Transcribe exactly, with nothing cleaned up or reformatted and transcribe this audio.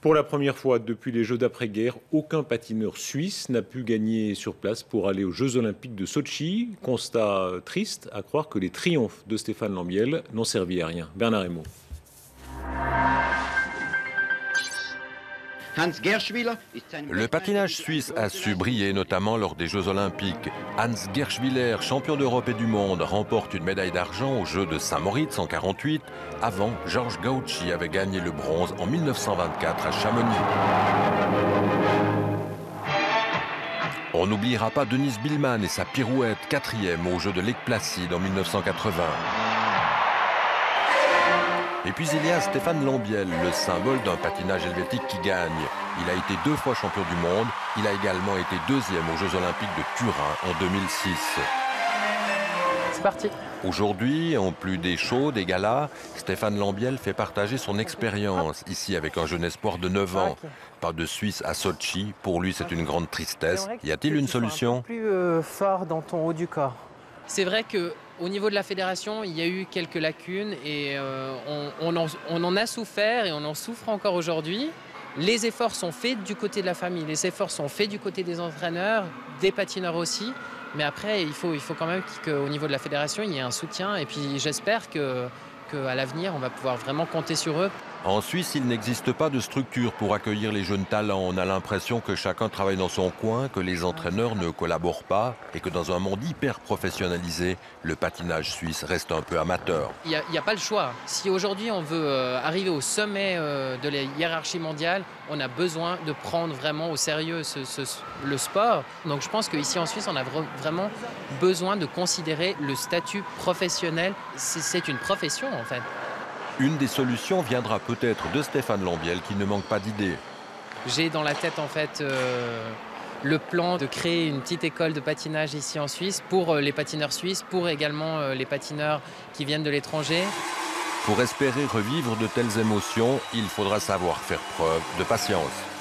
Pour la première fois depuis les Jeux d'après-guerre, aucun patineur suisse n'a pu gagner sur place pour aller aux Jeux Olympiques de Sotchi. Constat triste, à croire que les triomphes de Stéphane Lambiel n'ont servi à rien. Bernard Hémaux. Le patinage suisse a su briller, notamment lors des Jeux Olympiques. Hans Gerschwiller, champion d'Europe et du monde, remporte une médaille d'argent aux Jeux de Saint-Moritz en quarante-huit. Avant, Georges Gauci avait gagné le bronze en mille neuf cent vingt-quatre à Chamonix. On n'oubliera pas Denise Billmann et sa pirouette, quatrième aux Jeux de Lake Placid en mille neuf cent quatre-vingts. Et puis il y a Stéphane Lambiel, le symbole d'un patinage helvétique qui gagne. Il a été deux fois champion du monde. Il a également été deuxième aux Jeux Olympiques de Turin en deux mille six. C'est parti. Aujourd'hui, en plus des shows, des galas, Stéphane Lambiel fait partager son expérience, ici avec un jeune espoir de neuf ans. Pas de Suisse à Sotchi, pour lui c'est une grande tristesse. Y a-t-il une solution ? Un peu plus euh, fort dans ton haut du corps. C'est vrai qu'au niveau de la fédération, il y a eu quelques lacunes et euh, on, on, en, on en a souffert et on en souffre encore aujourd'hui. Les efforts sont faits du côté de la famille, les efforts sont faits du côté des entraîneurs, des patineurs aussi. Mais après, il faut, il faut quand même qu'au niveau de la fédération, il y ait un soutien. Et puis j'espère que, qu'à l'avenir, on va pouvoir vraiment compter sur eux. En Suisse, il n'existe pas de structure pour accueillir les jeunes talents. On a l'impression que chacun travaille dans son coin, que les entraîneurs ne collaborent pas et que dans un monde hyper professionnalisé, le patinage suisse reste un peu amateur. Il n'y a, a pas le choix. Si aujourd'hui on veut euh, arriver au sommet euh, de la hiérarchie mondiale, on a besoin de prendre vraiment au sérieux ce, ce, le sport. Donc je pense qu'ici en Suisse, on a vr vraiment besoin de considérer le statut professionnel. C'est une profession en fait. Une des solutions viendra peut-être de Stéphane Lambiel qui ne manque pas d'idées. J'ai dans la tête en fait euh, le plan de créer une petite école de patinage ici en Suisse pour les patineurs suisses, pour également euh, les patineurs qui viennent de l'étranger. Pour espérer revivre de telles émotions, il faudra savoir faire preuve de patience.